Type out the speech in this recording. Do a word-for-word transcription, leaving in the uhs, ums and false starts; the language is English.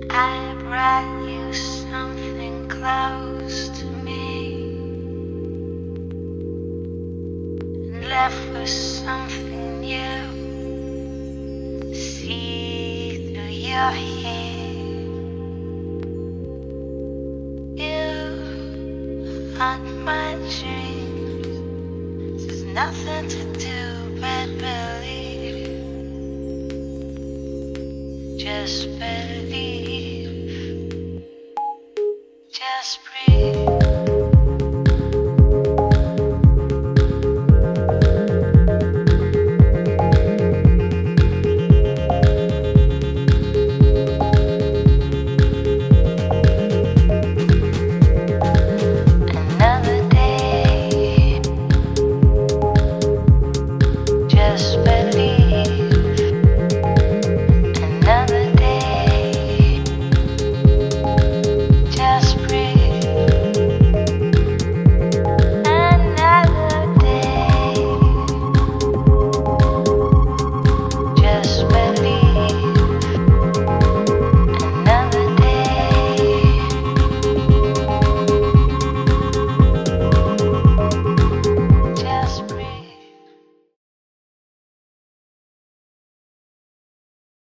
I brought you something close to me and left with something new. See through your hair, you haunt my dreams. There's nothing to do but believe. Just believe.